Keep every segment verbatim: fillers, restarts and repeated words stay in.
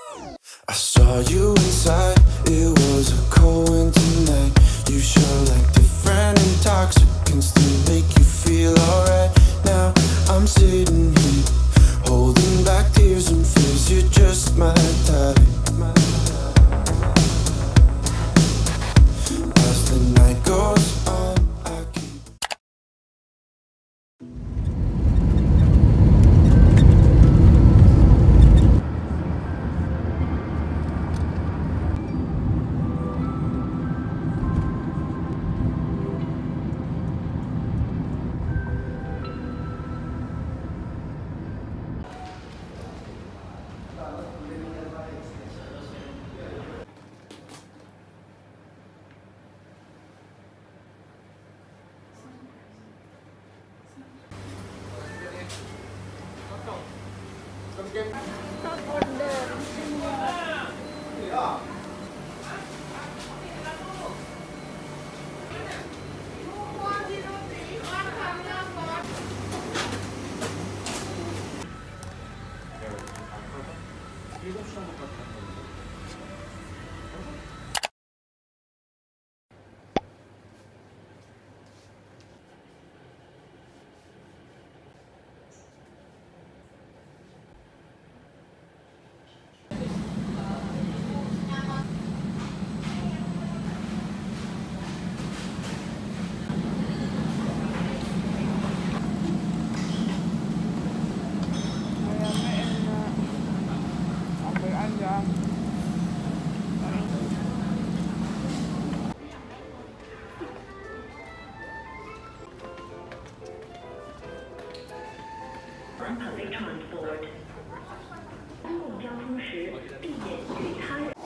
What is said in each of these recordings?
I saw you inside, it was a cold winter night. You show like different intoxicants to make you feel alright. Now I'm sitting here, holding back tears and fears. You're just my type. As the night goes on, I keep public transport. 公共交通时避免与他人。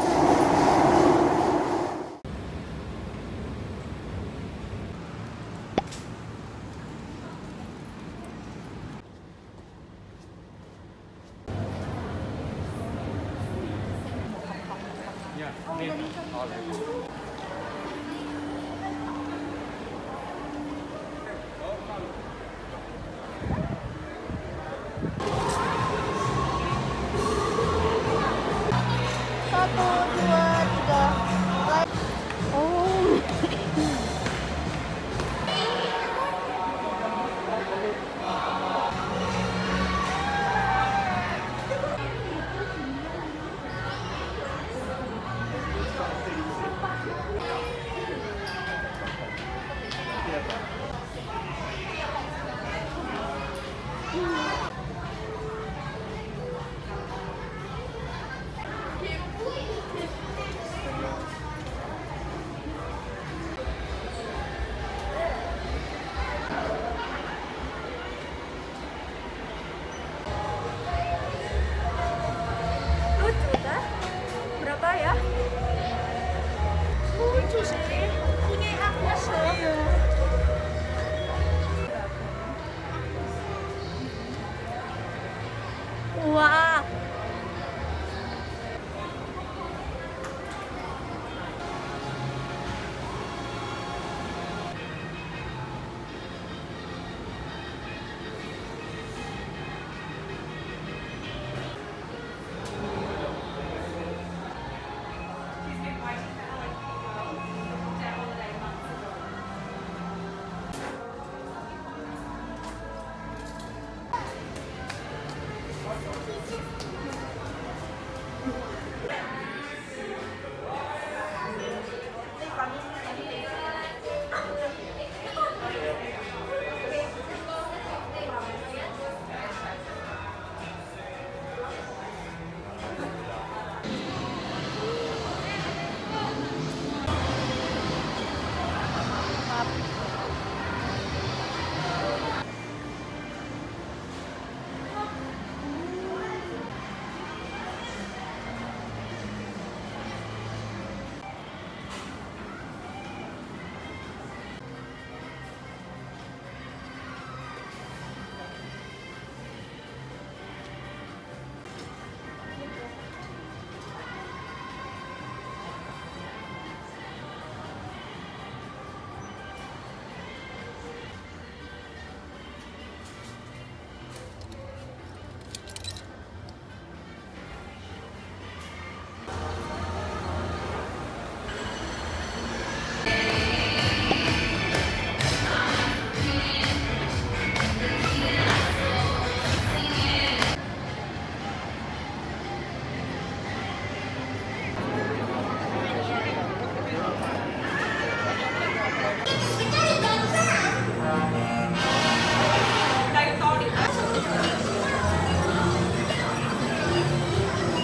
Wah.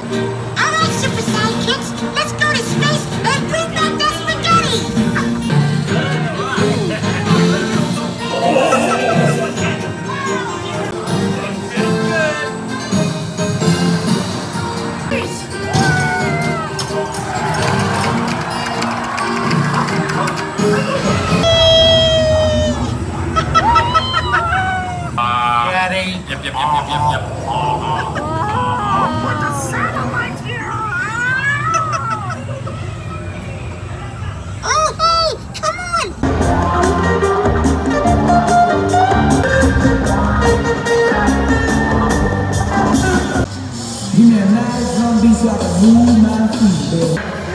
Alright, Super Sidekicks, let's go to space and bring back that spaghetti! Yep, yep, yep, yep, yep, yep. Put the satellite here! Oh, hey! Come on! Give me a nice drum beat so I can move my feet, baby.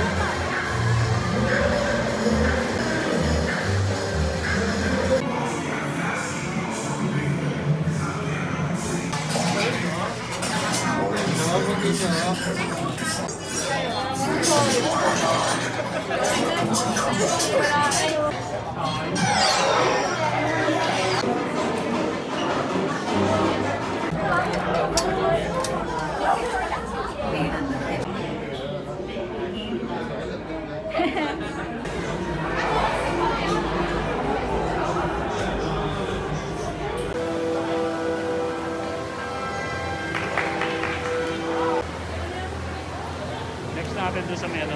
Next natin doon sa Melo.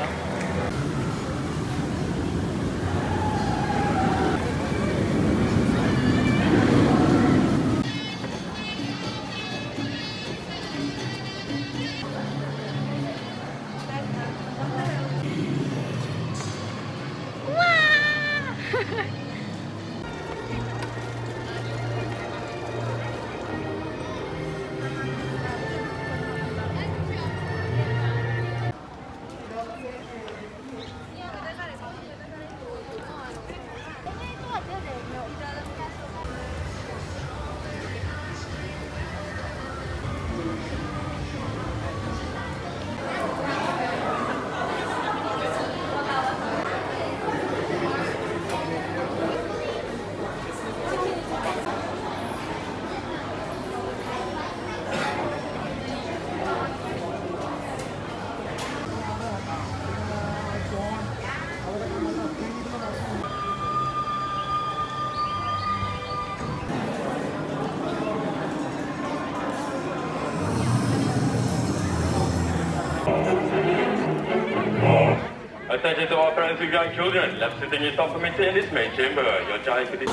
Attention to all parents with young children. Left sitting is not permitted in this main chamber. Your child could...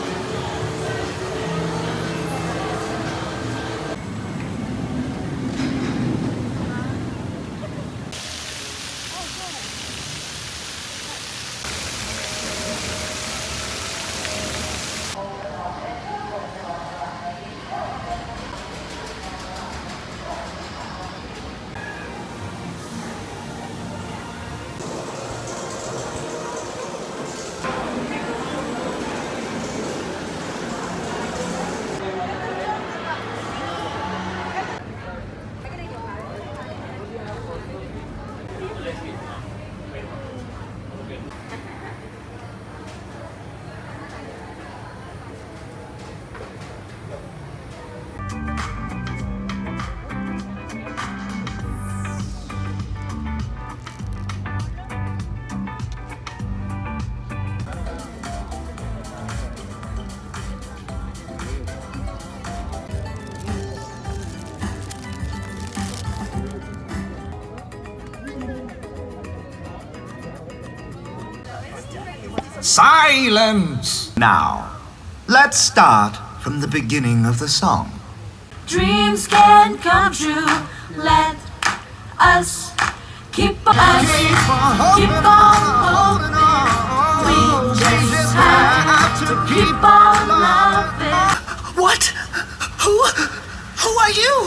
Silence! Now, let's start from the beginning of the song. Dreams can come true. Let us keep on, keep on, keep on holding on. We just have to keep on loving. What? Who? Who are you?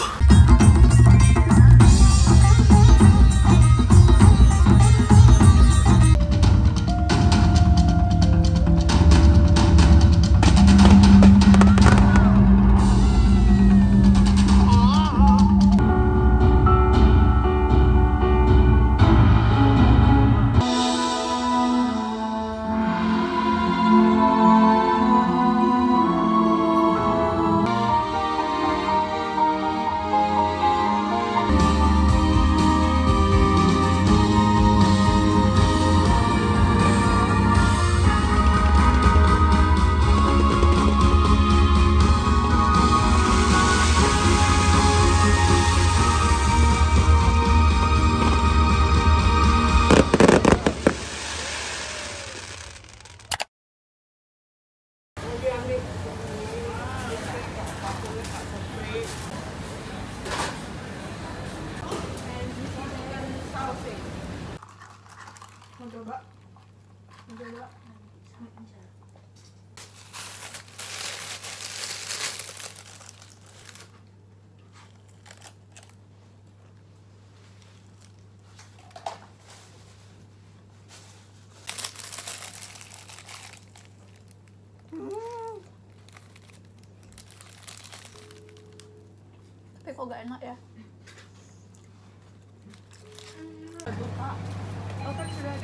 Mau coba? Mau coba? Tapi kok gak enak ya? Oh kan sudah.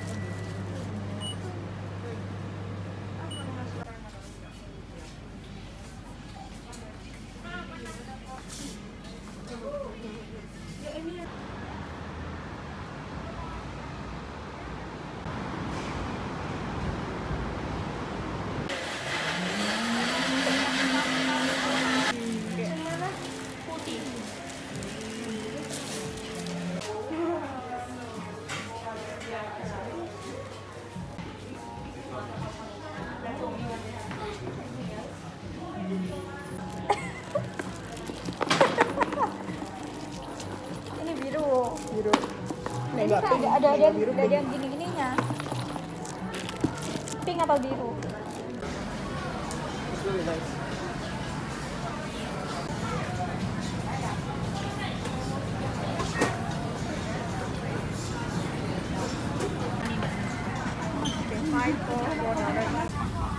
Ya ini ya. Putih. Ini biru. Biru. Ini ada ada ada ada, ada yang gini-gininya. Pink apa biru? It's really nice. Five, four, one, one.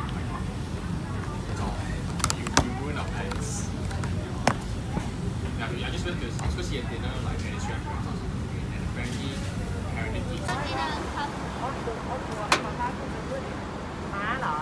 You, you ruin our plans. Yeah, I just went to, I was supposed to see a dinner like at this restaurant or something, and apparently Heritage Eats. Má lọ.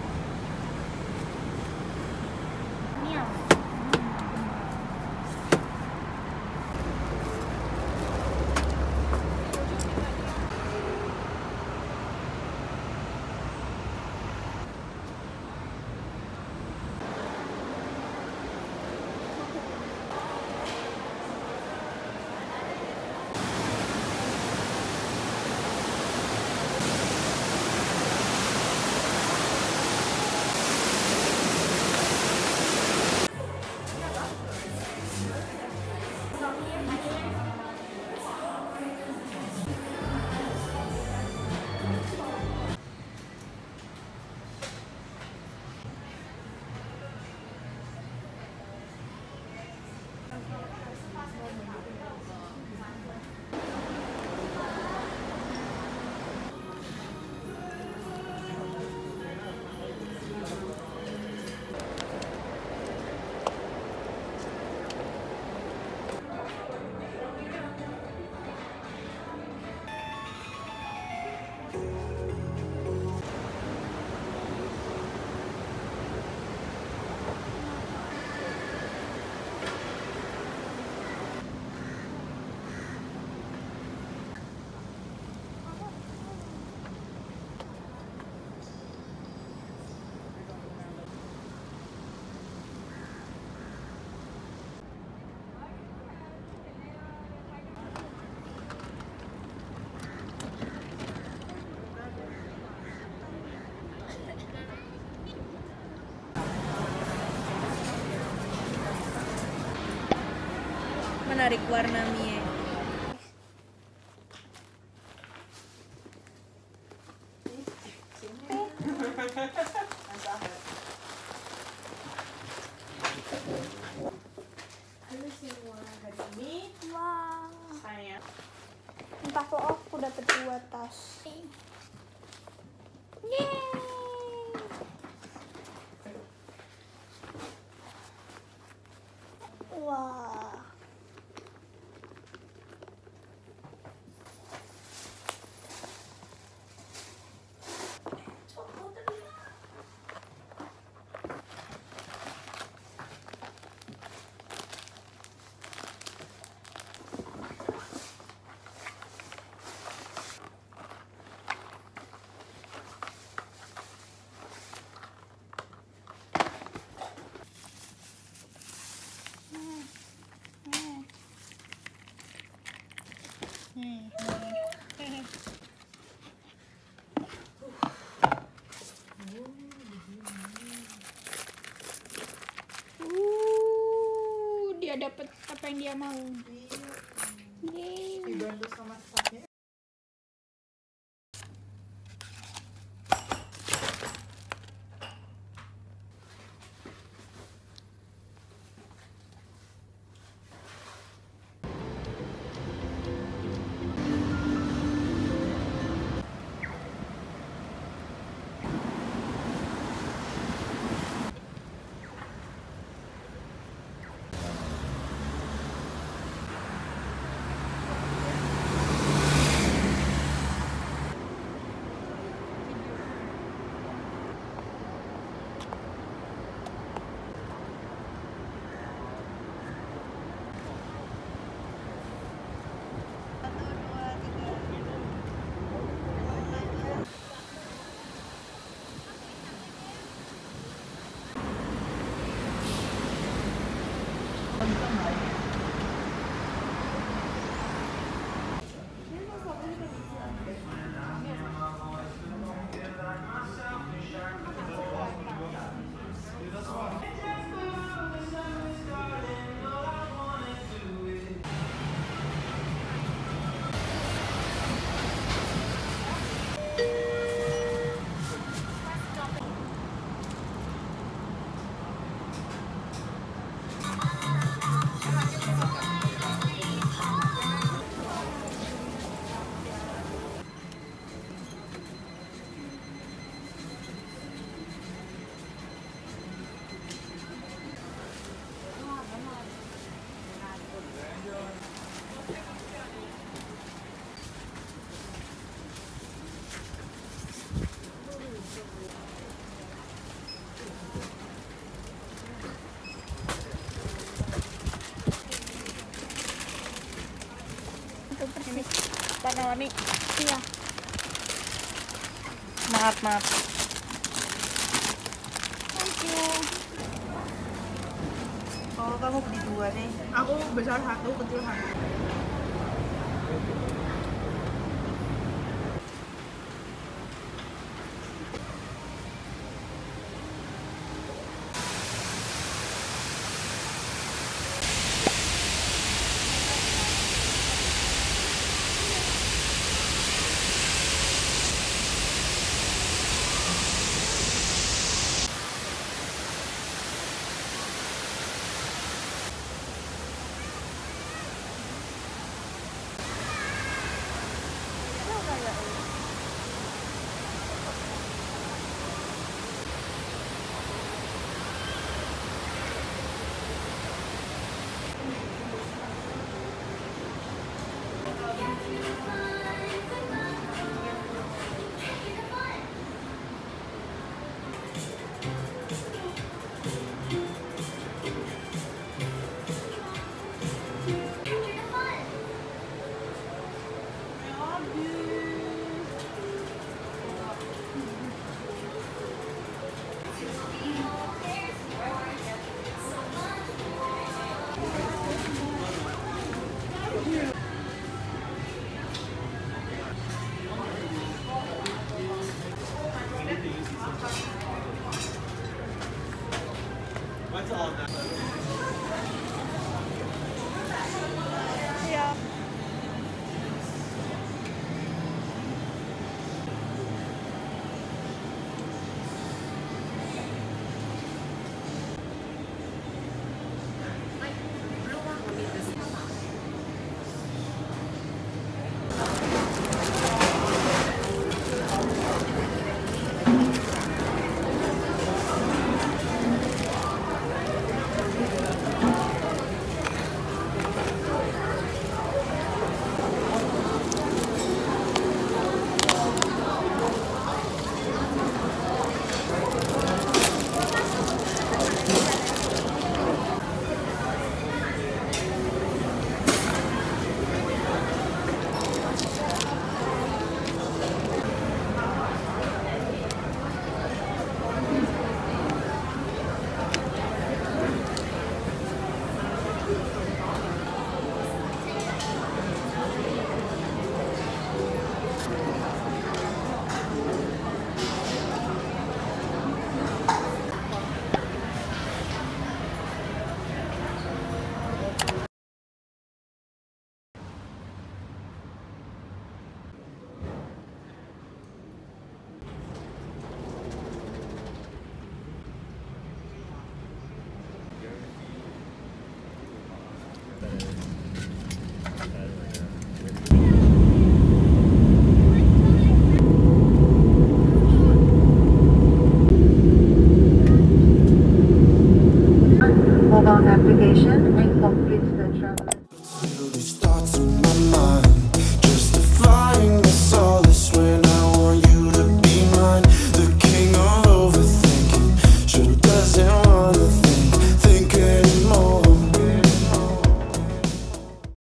Menarik warna mie. Halo semua, hari ini Wow. saya Entah kok aku dapat dua tas. Yeay. Wah. Uh, dia dapat apa yang dia mau. Yeay. dibantu sama staffnya. Ini warna-warni. Iya. Maaf, maaf. Thank you. Oh, kamu beli dua deh. Aku besar satu, kecil satu.